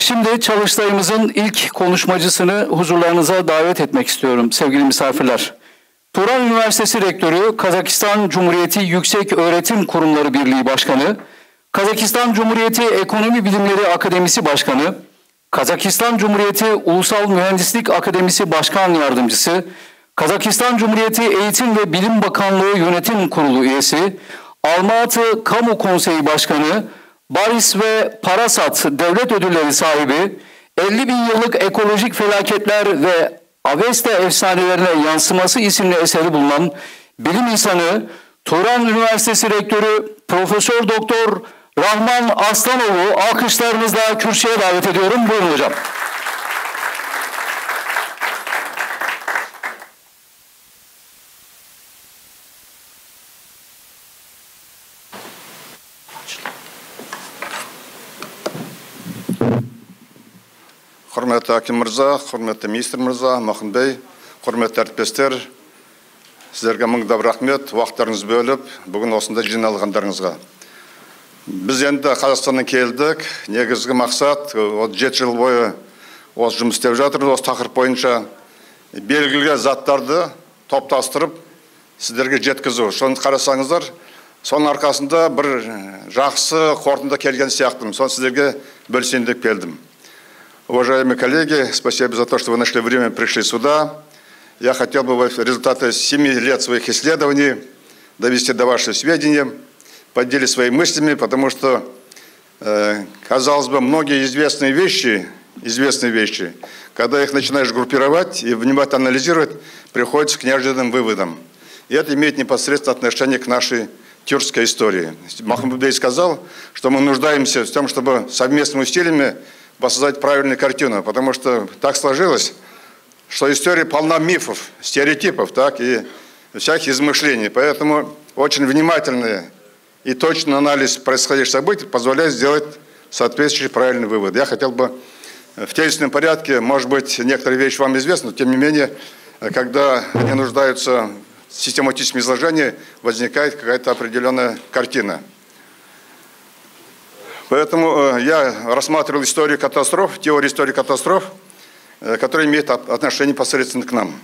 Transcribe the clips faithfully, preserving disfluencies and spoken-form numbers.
Şimdi çalıştayımızın ilk konuşmacısını huzurlarınıza davet etmek istiyorum sevgili misafirler. Turan Üniversitesi Rektörü, Kazakistan Cumhuriyeti Yüksek Öğretim Kurumları Birliği Başkanı, Kazakistan Cumhuriyeti Ekonomi Bilimleri Akademisi Başkanı, Kazakistan Cumhuriyeti Ulusal Mühendislik Akademisi Başkan Yardımcısı, Kazakistan Cumhuriyeti Eğitim ve Bilim Bakanlığı Yönetim Kurulu üyesi, Almatı Kamu Konseyi Başkanı, Baris ve Parasat devlet ödülleri sahibi, elli bin yıllık ekolojik felaketler ve Avesta efsanelerine yansıması isimli eseri bulunan bilim insanı, Turan Üniversitesi Rektörü Profesör Doktor Rahman Aslanoğlu alkışlarınızla kürsüye davet ediyorum. Buyurun hocam. Hürmetli Hakim Mırza, hürmetli Ministr Mırza, Mahmud Bey, hürmetli әріптестер, sizlerге мың да бір рахмет, уақыттарыңызды бөліп, бүгін осында жиналғандарыңызға. Біз енді Қазақстаннан келдік, негізгі мақсат, жеті жыл бойы осы жұмыс істеп жатырмыз, осы тақырып бойынша белгілі заттарды топтастырып, сіздерге жеткізу. Соны қарасаңыздар, соның арқасында бір жақсы қорытынды келген сияқтымын. Соны сіздерге бөлісейін деп келдім. Уважаемые коллеги, спасибо за то, что вы нашли время и пришли сюда. Я хотел бы результаты семи лет своих исследований довести до вашего сведения, поделиться своими мыслями, потому что, э, казалось бы, многие известные вещи, известные вещи, когда их начинаешь группировать и внимательно анализировать, приходится к неожиданным выводам. И это имеет непосредственное отношение к нашей тюркской истории. Махмуд Бей сказал, что мы нуждаемся в том, чтобы совместными усилиями воссоздать правильную картину, потому что так сложилось, что история полна мифов, стереотипов, так, и всяких измышлений. Поэтому очень внимательный и точный анализ происходящих событий позволяет сделать соответствующий правильный вывод. Я хотел бы в тезисном порядке, может быть, некоторые вещи вам известны, но тем не менее, когда они нуждаются в систематическом изложении, возникает какая-то определенная картина. Поэтому я рассматривал историю катастроф, теорию истории катастроф, которая имеет отношение непосредственно к нам.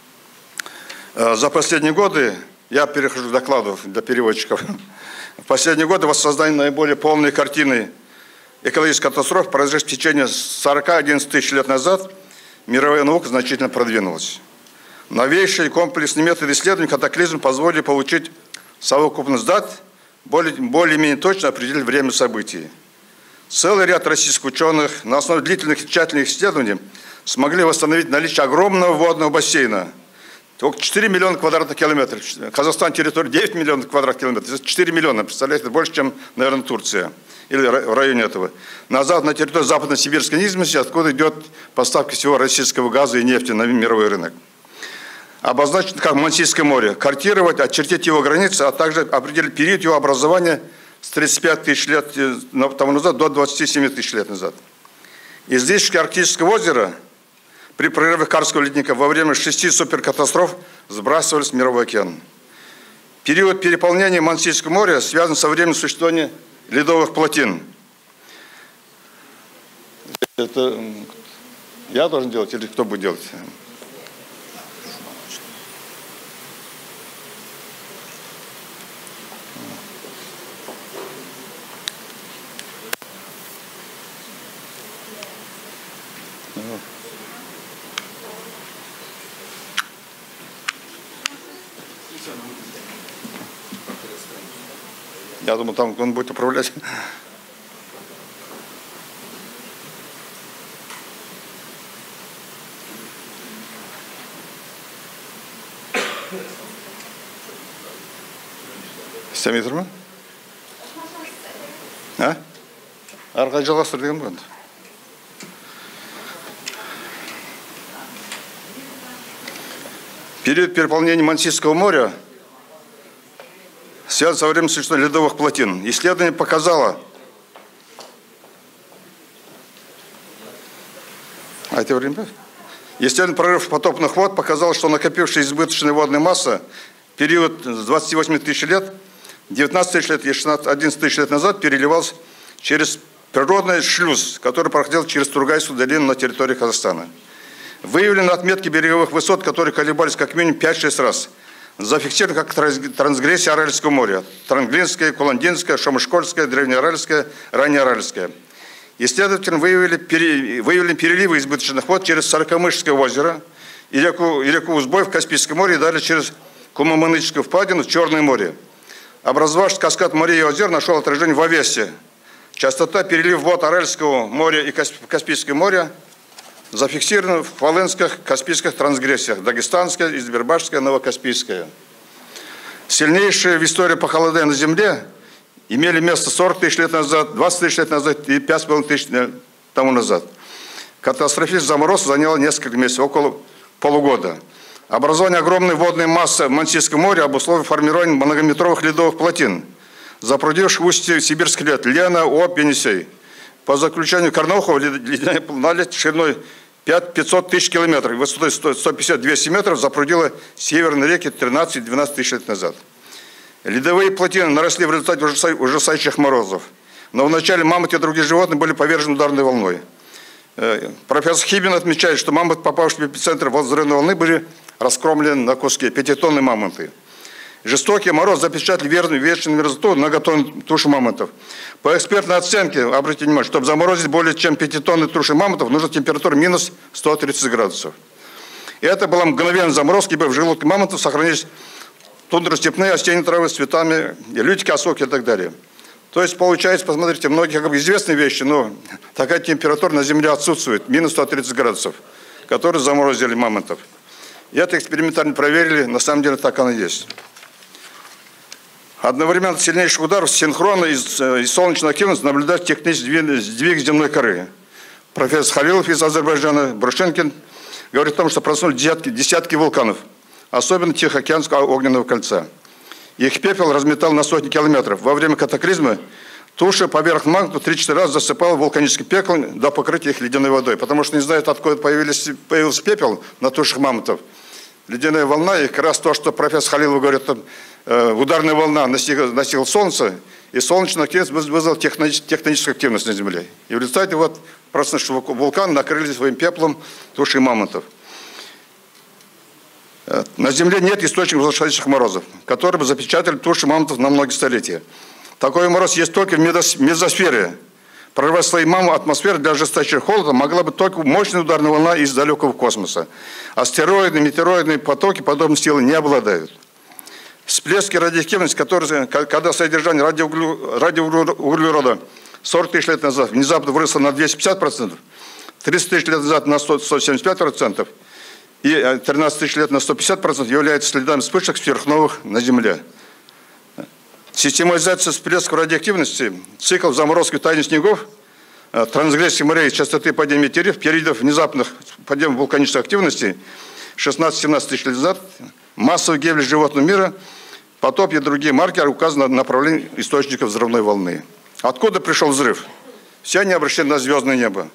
За последние годы, я перехожу к докладу для переводчиков, в последние годы воссоздание наиболее полной картины экологических катастроф, произошедших в течение сорока одиннадцати тысяч лет назад, мировая наука значительно продвинулась. Новейшие комплексные методы исследования катаклизма позволили получить совокупность дат, более-менее более точно определить время событий. Целый ряд российских ученых на основе длительных и тщательных исследований смогли восстановить наличие огромного водного бассейна. Только четыре миллиона квадратных километров. Казахстан территория девять миллионов квадратных километров. четыре миллиона, представляете, больше, чем, наверное, Турция. Или в районе этого. Назад на территорию западно-сибирской низменности, откуда идет поставка всего российского газа и нефти на мировой рынок. Обозначен как Мансийское море, картировать, очертить его границы, а также определить период его образования с тридцати пяти тысяч лет тому назад до двадцати семи тысяч лет назад. Излишки Арктического озера при прорывах Карского ледника во время шести суперкатастроф сбрасывались в Мировой океан. Период переполнения Мансийского моря связан со временем существования ледовых плотин. Это я должен делать или кто будет делать? Я думаю, там он будет управлять. істемей ма? А? Арқа жалғастыр деген ғой. Период переполнения Мансийского моря связан со временем существования ледовых плотин. Исследование показало, а это время? Естественный прорыв потопных вод показал, что накопившаяся избыточная водная масса в период с двадцати восьми тысяч лет, девятнадцати тысяч лет и одиннадцати тысяч лет назад переливалась через природный шлюз, который проходил через Тургайскую долину на территории Казахстана. Выявлены отметки береговых высот, которые колебались как минимум пять-шесть раз. Зафиксированы как трансгрессия Аральского моря. Транглинская, Куландинская, Шомышкольская, Древнеаральская, Раннеаральская. Исследователи выявили, пере, выявили переливы избыточных вод через Сорокомышское озеро и реку, и реку Узбой в Каспийском море и далее через Кумаманычскую впадину в Черное море. Образовавшийся каскад морей и озер нашел отражение в Овессе. Частота перелива вод Аральского моря и Каспийского моря зафиксирована в хвалынских, каспийских трансгрессиях. Дагестанская, Избербашская, Новокаспийская. Сильнейшие в истории похолодания на Земле имели место сорок тысяч лет назад, двадцать тысяч лет назад и пять с половиной тысяч тому назад. Катастрофический замороз занял несколько месяцев, около полугода. Образование огромной водной массы в Мансийском море обусловило формирование многометровых ледовых плотин, запрудивших устье сибирских лет Лена, Обь, Енисей. По заключению Карнаухова, ледяная наледь шириной пятьсот тысяч километров, высотой сто пятьдесят — двести метров запрудила северные реки тринадцать-двенадцать тысяч лет назад. Ледовые плотины наросли в результате ужасающих морозов. Но вначале мамонты и другие животные были повержены ударной волной. Профессор Хибин отмечает, что мамонты, попавшие в эпицентр взрывной волны, были раскромлены на куски, пятитонные мамонты. Жестокий мороз запечатлел верную вечную мерзлоту многотонных туш мамонтов. По экспертной оценке, обратите внимание, чтобы заморозить более чем пятитонные туши мамонтов, нужна температура минус сто тридцать градусов. И это была мгновенная заморозка, ибо в желудке мамонтов сохранились тундростепные осенние травы с цветами, лютики, осоки и так далее. То есть получается, посмотрите, многие как бы известные вещи, но такая температура на Земле отсутствует, минус сто тридцать градусов, которые заморозили мамонтов. И это экспериментально проверили, на самом деле так оно и есть. Одновременно сильнейших ударов синхронно из, из солнечной активности наблюдать технический сдвиг земной коры. Профессор Халилов из Азербайджана, Брушенкин говорит о том, что проснулись десятки, десятки вулканов, особенно Тихоокеанского огненного кольца. Их пепел разметал на сотни километров. Во время катаклизма туша поверх магниту три-четыре раза засыпала вулканический пепел до покрытия их ледяной водой, потому что не знают, откуда появились, появился пепел на тушах мамонтов. Ледяная волна, и как раз то, что профессор Халилов говорит, э, ударная волна настигла, настигла Солнце, и солнечная активность вызвала тектоническую активность на Земле. И в результате вот просто вулкан накрыли своим пеплом туши мамонтов. На Земле нет источников ужасающих морозов, которые бы запечатали туши мамонтов на многие столетия. Такой мороз есть только в мезосфере. Прорвать слои мамы атмосферы для ожесточения холода могла бы только мощная ударная волна из далекого космоса. Астероидные, метеороидные потоки подобной силы не обладают. Всплески радиоактивности, которые, когда содержание радиоуглерода сорок тысяч лет назад внезапно выросло на двести пятьдесят процентов, тридцать тысяч лет назад на сто семьдесят пять процентов и тринадцать тысяч лет на сто пятьдесят процентов, являются следами вспышек сверхновых на Земле. Систематизация всплесков радиоактивности, цикл заморозки в тайне снегов, трансгрессии морей, частоты падения метеоритов, периодов внезапных подъемов вулканической активности шестнадцать-семнадцать тысяч лет назад, массовой гибели животного мира, потоп и другие маркеры указаны на направление источников взрывной волны. Откуда пришел взрыв? Все они обращены на звездное небо.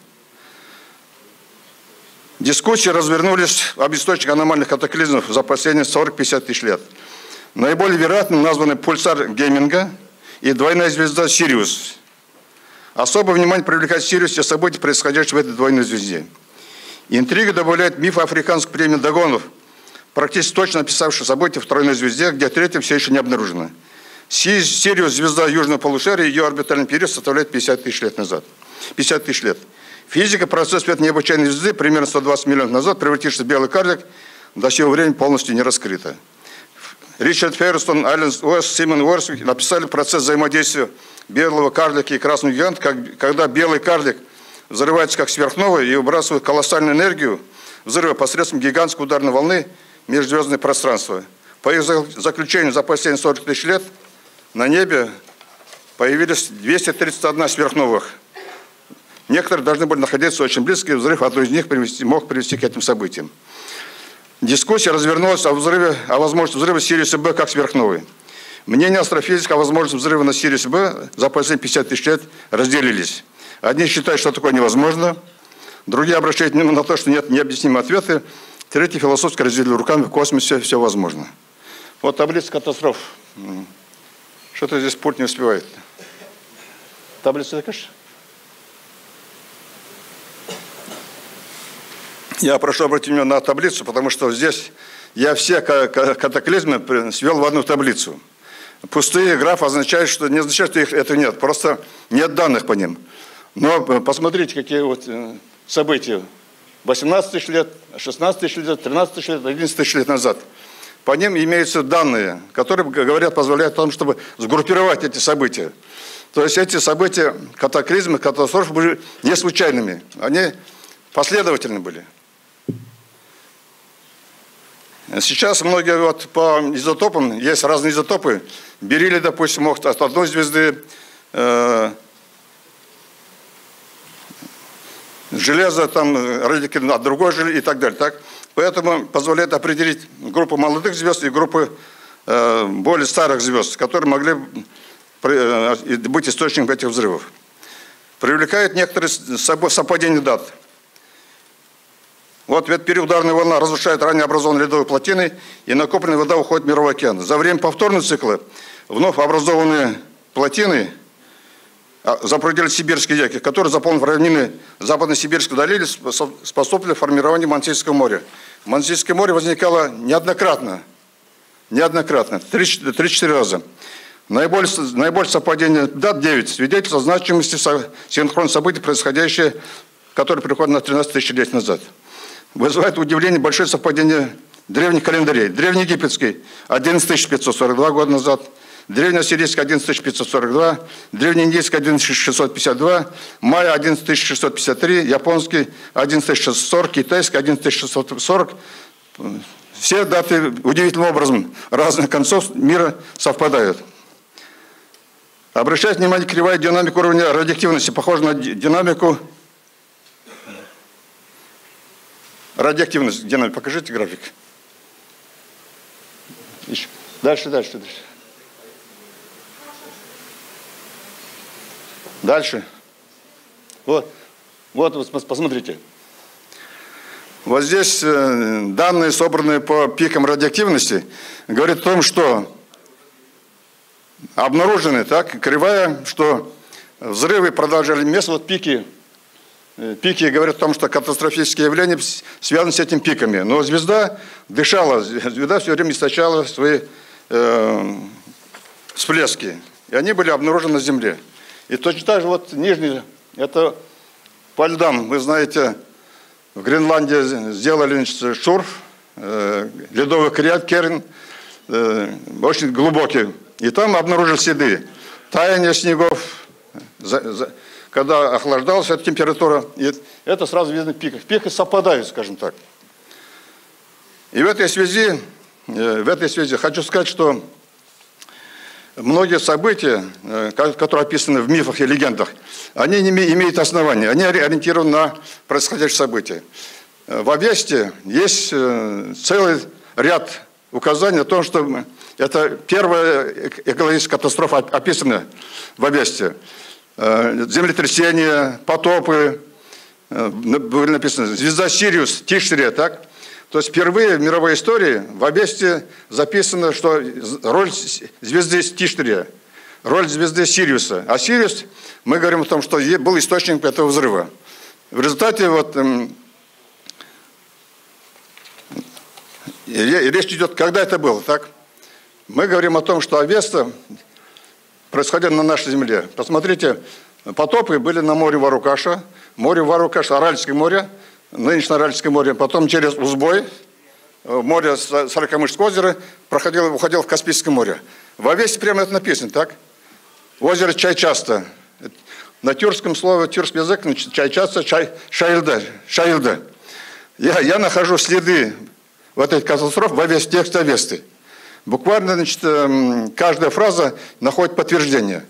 Дискуссии развернулись об источниках аномальных катаклизмов за последние сорок-пятьдесят тысяч лет. Наиболее вероятным названы пульсар Гемминга и двойная звезда Сириус. Особое внимание привлекает Сириус и события, происходящие в этой двойной звезде. Интрига добавляет миф африканского племени Дагонов, практически точно описавший события в тройной звезде, где третья все еще не обнаружена. Сириус, звезда южного полушария, ее орбитальный период составляет пятьдесят тысяч лет назад. пятьдесят тысяч лет. Физика процесса этой необычайной звезды примерно сто двадцать миллионов назад, превратившись в белый карлик, до сего времени полностью не раскрыта. Ричард Феррестон, Ален Уэст, Симон Уэрсвик написали процесс взаимодействия белого карлика и красного гиганта, как, когда белый карлик взрывается как сверхновая и выбрасывает колоссальную энергию взрыва посредством гигантской ударной волны в межзвездное пространство. По их заключению, за последние сорок тысяч лет на небе появились двести тридцать одна сверхновых. Некоторые должны были находиться очень близко, и взрыв одной из них привести, мог привести к этим событиям. Дискуссия развернулась о, взрыве, о возможности взрыва Сириуса Б как сверхновой. Мнения астрофизиков о возможности взрыва на Сириусе Б за последние пятьдесят тысяч лет разделились. Одни считают, что такое невозможно, другие обращают внимание на то, что нет необъяснимые ответы, третьи философски разделили руками, в космосе все возможно. Вот таблица катастроф. Что-то здесь пульт не успевает. Таблица такая? Я прошу обратить внимание на таблицу, потому что здесь я все катаклизмы свел в одну таблицу. Пустые графы означают, что не означает, что их это нет, просто нет данных по ним. Но посмотрите, какие вот события. восемнадцать тысяч лет, шестнадцать тысяч лет, тринадцать тысяч лет, одиннадцать тысяч лет назад. По ним имеются данные, которые, говорят, позволяют тому, чтобы сгруппировать эти события. То есть эти события, катаклизмы, катастрофы были не случайными, они последовательны были. Сейчас многие вот по изотопам, есть разные изотопы, бериллий, допустим, от одной звезды, э, железо там радиоактивное от другой железа и так далее. Так? Поэтому позволяет определить группу молодых звезд и группы э, более старых звезд, которые могли э, быть источником этих взрывов. Привлекает некоторые совпадения дат. Вот в этот период ударная волна разрушает ранее образованные ледовые плотины, и накопленная вода уходит в мировой океан. За время повторного цикла вновь образованные плотины запрудили сибирские реки, которые, заполнив равнины Западно-Сибирской долины, способствовали формированию Мансийского моря. Мансийское море возникало неоднократно, неоднократно, три-четыре раза. Наиболее, наибольшее совпадение дат девять, свидетельство о значимости синхронных событий, происходящие, которые приходят на тринадцать тысяч лет назад. Вызывает удивление большое совпадение древних календарей. Древнеегипетский одиннадцать тысяч пятьсот сорок два года назад, древнеассирийский одиннадцать тысяч пятьсот сорок два, древнеиндийский одиннадцать тысяч шестьсот пятьдесят два, майя одиннадцать тысяч шестьсот пятьдесят три, японский одиннадцать тысяч шестьсот сорок, китайский одиннадцать тысяч шестьсот сорок. Все даты удивительным образом разных концов мира совпадают. Обращайте внимание, кривая динамика уровня радиоактивности похожа на динамику радиоактивности. Динамика, покажите график. Еще. Дальше, дальше, дальше. Дальше. Вот, вот, посмотрите. Вот здесь данные, собранные по пикам радиоактивности, говорят о том, что обнаружены, так, кривая, что взрывы продолжали место, вот пики, пики говорят о том, что катастрофические явления связаны с этими пиками. Но звезда дышала, звезда все время источала свои э, всплески, и они были обнаружены на Земле. И точно так же вот нижний, это по льдам, вы знаете, в Гренландии сделали, значит, шурф, э, ледовый керн, э, очень глубокий. И там обнаружили следы таяния снегов, за, за, когда охлаждалась эта температура, и это сразу видно в пиках. Пики совпадают, скажем так. И в этой связи, в этой связи хочу сказать, что многие события, которые описаны в мифах и легендах, они не имеют основания, они ориентированы на происходящие события. В Авесте есть целый ряд указаний о том, что это первая экологическая катастрофа, описана в Авесте. Землетрясения, потопы, были написаны, звезда Сириус, Тишре, так? То есть впервые в мировой истории в Авесте записано, что роль звезды Тишре, роль звезды Сириуса. А Сириус, мы говорим о том, что был источником этого взрыва. В результате вот речь идет, когда это было, так? Мы говорим о том, что Авеста происходило на нашей земле. Посмотрите, потопы были на море Варукаша, море Варукаша, Аральское море, нынешнее Аральское море, потом через Узбой, море Сорокомышского озера, проходило, уходило в Каспийское море. В Авесте прямо это написано, так? Озеро Чайчаста. На тюркском слове, тюркский язык, Чайчаста, чай, Шаилда. Шаилда. Я, я нахожу следы вот этих катастроф в Авесте, тексте Авесты. Буквально, значит, каждая фраза находит подтверждение.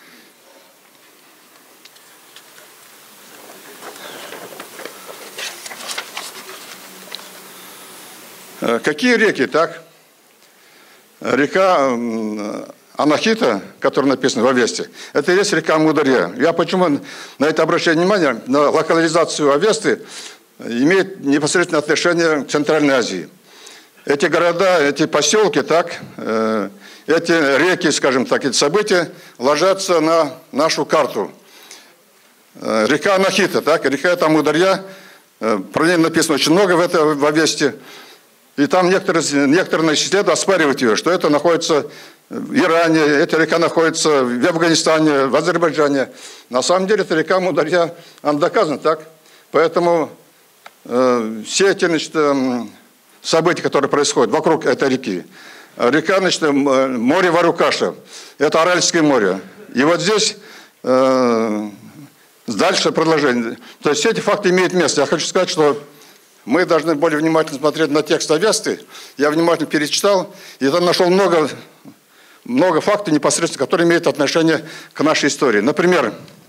Какие реки, так? Река Анахита, которая написана в Авесте, это и есть река Амударья. Я почему на это обращаю внимание? На локализацию Авесты имеет непосредственное отношение к Центральной Азии. Эти города, эти поселки, так, э, эти реки, скажем так, эти события ложатся на нашу карту. Э, река Анахита, так, река Амударья, Про нее написано очень много в, это, в Авесте. И там некоторые, некоторые исследователи оспаривают ее, что это находится в Иране, эта река находится в Афганистане, в Азербайджане. На самом деле, эта река Мударья, она доказана, так? Поэтому э, все эти, значит, события, которые происходят вокруг этой реки, река, значит, море Варукаша, это Аральское море. И вот здесь э, дальше продолжение. То есть все эти факты имеют место. Я хочу сказать, что мы должны более внимательно смотреть на текст Авесты. Я внимательно перечитал, и там нашел много, много фактов непосредственно, которые имеют отношение к нашей истории. Например,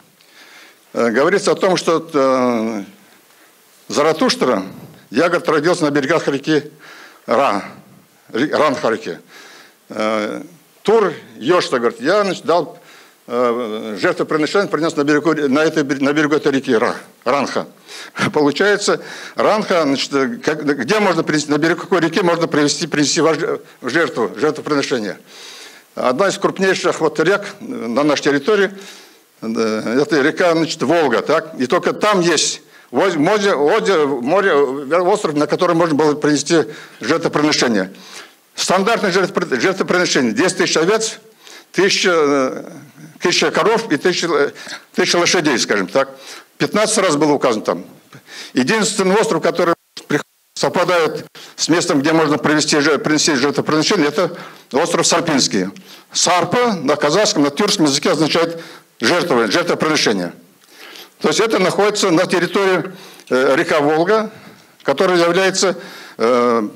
э, говорится о том, что э, Заратуштра, Ягод родился на берегах реки Ра, Ранха-реки. Э, Тур, Йошта, говорит, я, значит, дал э, жертвоприношение, принес на берегу, на, этой, на берегу этой реки Ра, Ранха. Получается, Ранха, значит, как, где можно принести, на берегу какой реки можно привести, принести в жертву, жертвоприношение. Одна из крупнейших вот рек на нашей территории, это река, значит, Волга, так? И только там есть море, море, остров, на котором можно было принести жертвоприношение. Стандартное жертвоприношение: десять тысяч овец, тысяча, тысяча коров и тысяча, тысяча лошадей, скажем так. пятнадцать раз было указано там. Единственный остров, который совпадает с местом, где можно провести, принести жертвоприношение, это остров Сарпинский. Сарпа на казахском, на тюркском языке означает жертва, жертвоприношение. То есть это находится на территории э, река Волга, которая является, э,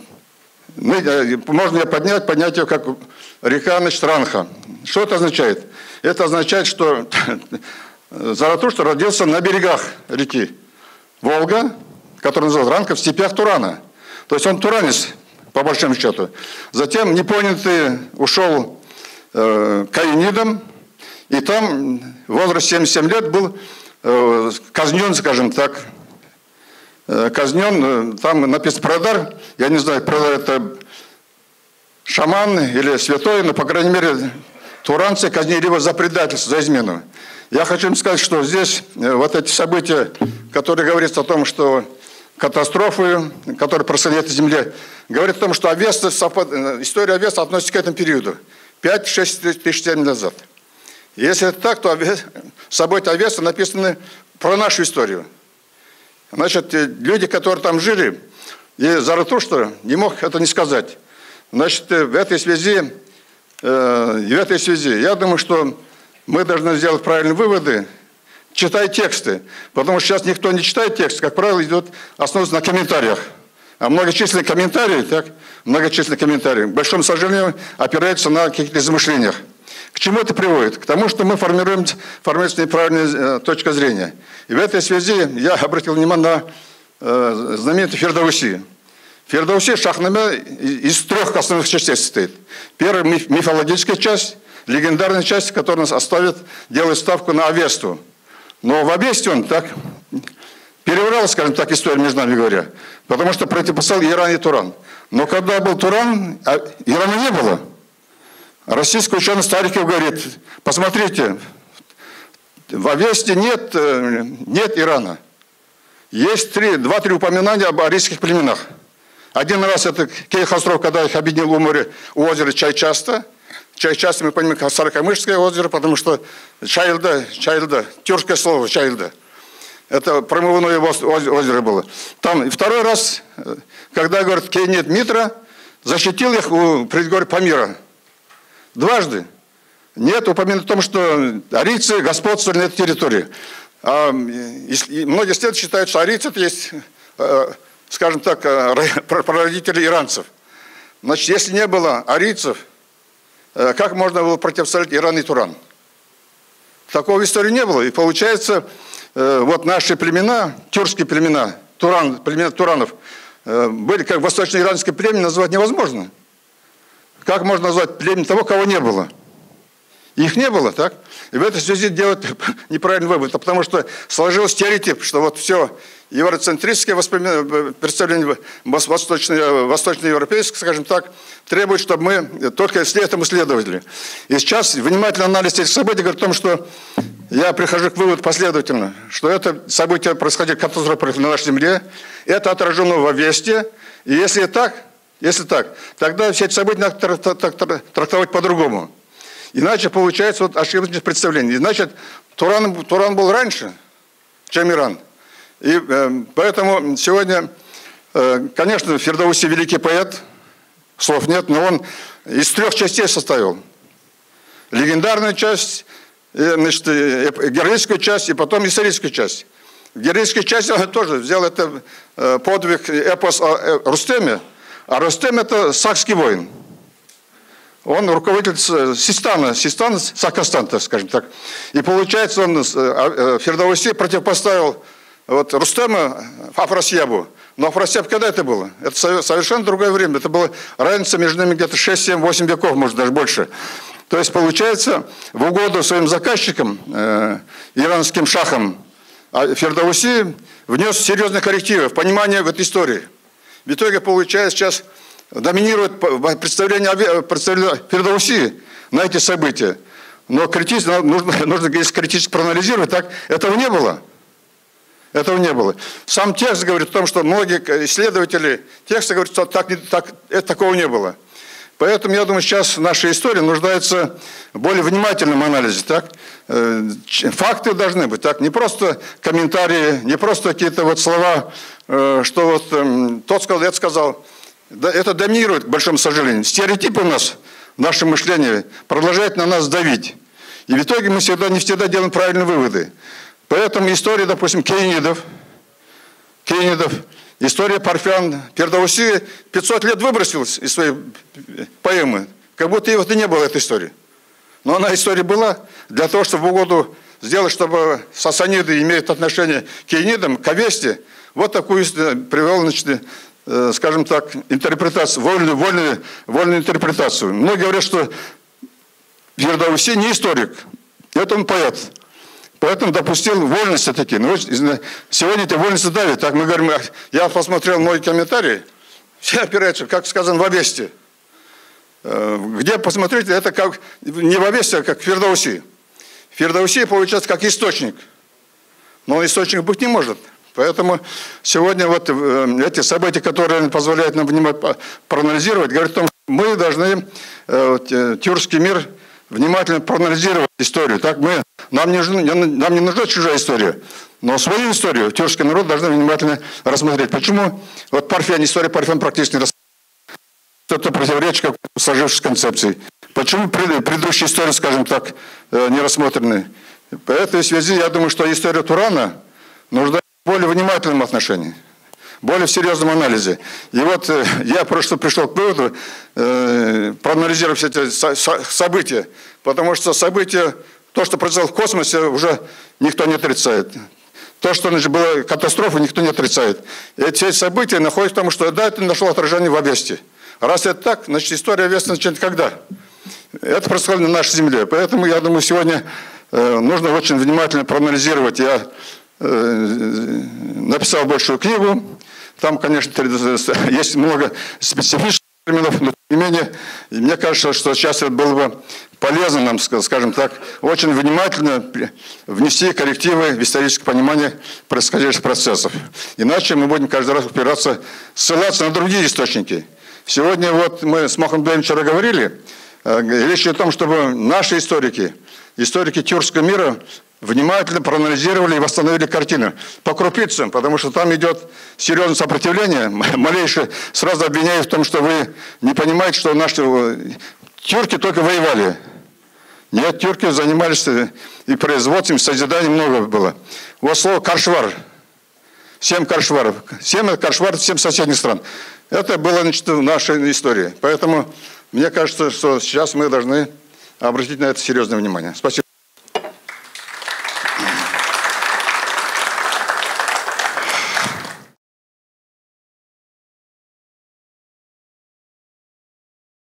можно ее поднять, поднять ее как река, значит, Ранха. Что это означает? Это означает, что Заратуштра родился на берегах реки Волга, которая называется Ранха, в степях Турана. То есть он туранец, по большому счету. Затем непонятый ушел э, к Аенидам, и там в возрасте семьдесят семь лет был э, казнен, скажем так, э, казнен, там написано Продар, я не знаю, Продар это шаман или святой, но, по крайней мере, туранцы казнили его за предательство, за измену. Я хочу им сказать, что здесь вот эти события, которые говорят о том, что катастрофы, которые происходят на Земле, говорят о том, что Авеста, история Авеста относится к этому периоду, пять-шесть тысяч лет назад. Если это так, то события Авеста написаны про нашу историю. Значит, люди, которые там жили, и Заратуштра не мог это не сказать. Значит, в этой связи, э, в этой связи, я думаю, что мы должны сделать правильные выводы, читая тексты. Потому что сейчас никто не читает текст, как правило, идет основываться на комментариях. А многочисленные комментарии, так, многочисленные комментарии, к большому сожалению, опираются на каких-то измышлениях. К чему это приводит? К тому, что мы формируем, формируем неправильную э, точку зрения. И в этой связи я обратил внимание на э, знаменитый Фердауси. Фердауси Шахнаме из трех основных частей состоит. Первая миф, мифологическая часть, легендарная часть, которая нас оставит делать ставку на Авесту. Но в Авесте он так переврал, скажем так, историю, между нами говоря, потому что противопоставил Иран и Туран. Но когда был Туран, Ирана не было. Российский ученый Стариков говорит: посмотрите, в Авесте нет, нет Ирана. Есть три, два-три упоминания об арийских племенах. Один раз это Кейхостров, когда их объединил у моря, у озера Чайчаста. Чайчаста мы понимаем как Сарыкамышское озеро, потому что Чайлда, Чайлда, тюркское слово Чайлда. Это промывное озеро было. Там и второй раз, когда, говорит, Кейнет Митра защитил их у предгорья Памира. Дважды. Нет упоминания о том, что арийцы господствовали на этой территории. А, и, и многие исследователи считают, что арийцы это есть, э, скажем так, прародители иранцев. Значит, если не было арийцев, э, как можно было противостоять Иран и Туран? Такого в истории не было. И получается, э, вот наши племена, тюркские племена, Туран, племена Туранов, э, были как восточно-иранское племя, назвать невозможно. Как можно назвать племя того, кого не было? Их не было, так? И в этой связи делать неправильный вывод, потому что сложился стереотип, что вот все евроцентристское представление восточно- восточноевропейское, скажем так, требует, чтобы мы только этому следовали. И сейчас внимательный анализ этих событий говорит о том, что я прихожу к выводу последовательно, что это событие происходит, катастрофа на нашей земле, это отражено во Вести, и если так, если так, тогда все эти события надо трактовать по-другому. Иначе получается вот ошибочное представление. Значит, Туран, Туран был раньше, чем Иран. И э, поэтому сегодня, э, конечно, Фирдауси великий поэт, слов нет, но он из трех частей составил. Легендарную часть, э, значит, э, героическую часть и потом историческую часть. В героической части он тоже взял это э, подвиг, эпос о э, Рустеме, а Рустем это сакский воин. Он руководитель Систана, Систан, Сакастан, так скажем так. И получается, он Фирдауси противопоставил вот Рустема Афрасьябу. Но Афрасьяб когда это было? Это совершенно другое время. Это была разница между ними где-то шесть, семь, восемь веков, может даже больше. То есть получается, в угоду своим заказчикам, э, иранским шахам, Фирдауси внес серьезные коррективы в понимание в этой истории. В итоге получается сейчас доминирует представление, представление Фирдауси на эти события. Но критически, нужно, нужно, если критически проанализировать, так этого не было. Этого не было. Сам текст говорит о том, что многие исследователи текста говорят, что так, так, это, такого не было. Поэтому, я думаю, сейчас наша история нуждается в более внимательном анализе. Так? Факты должны быть. Так? Не просто комментарии, не просто какие-то вот слова, что вот тот сказал, это сказал. Это доминирует, к большому сожалению. Стереотипы у нас, наше мышление, продолжает на нас давить. И в итоге мы всегда, не всегда делаем правильные выводы. Поэтому история, допустим, Кейнидов, Кейнидов, история Парфян, Фирдауси пятьсот лет выбросилась из своей поэмы, как будто и вот и не было этой истории. Но она история была для того, чтобы в угоду сделать, чтобы сасаниды имеют отношение к Кейнидам, к Авесте. Вот такую привел, значит, скажем так, интерпретацию, вольную, вольную, вольную интерпретацию. Многие говорят, что Фирдауси не историк, это он поэт. Поэтому допустил вольности такие. Но сегодня эти вольности давят. Так мы говорим, я посмотрел мои комментарии, все опираются, как сказано в Авесте. Где посмотрите, это как не в Авесте, а как Фирдауси. Фирдауси получается как источник. Но он источник быть не может. Поэтому сегодня вот эти события, которые позволяют нам внимательно проанализировать, говорят о том, что мы должны тюркский мир внимательно проанализировать историю. Так мы, нам, не, нам не нужна чужая история, но свою историю тюркский народ должны внимательно рассмотреть. Почему вот Парфян, история Парфян практически не рассмотрена? Это противоречит как сложившейся концепции. Почему предыдущие истории, скажем так, не рассмотрены? По этой связи я думаю, что история Турана нуждается в более внимательном отношении, более в серьезном анализе. И вот э, я просто пришел к выводу, э, проанализировав все эти со события, потому что события, то, что произошло в космосе, уже никто не отрицает. То, что значит, была катастрофа, никто не отрицает. И эти события находятся в том, что да, это нашло отражение в Авесте. Раз это так, значит, история Авесты начинает когда? Это происходит на нашей земле. Поэтому, я думаю, сегодня э, нужно очень внимательно проанализировать. Я написал большую книгу, там, конечно, есть много специфических терминов, но тем не менее, мне кажется, что сейчас это было бы полезно нам, скажем так, очень внимательно внести коррективы в историческое понимание происходящих процессов. Иначе мы будем каждый раз упираться, ссылаться на другие источники. Сегодня вот мы с Махмудбеем вчера говорили, речь идет о том, чтобы наши историки, историки тюркского мира, внимательно проанализировали и восстановили картину по крупицам, потому что там идет серьезное сопротивление. Малейшее сразу обвиняют в том, что вы не понимаете, что наши тюрки только воевали. Нет, тюрки занимались и производством, и созиданием много было. Вот слово «каршвар». Семь каршваров. Семь каршваров, семь соседних стран. Это было, значит, в нашей истории. Поэтому мне кажется, что сейчас мы должны обратить на это серьезное внимание. Спасибо.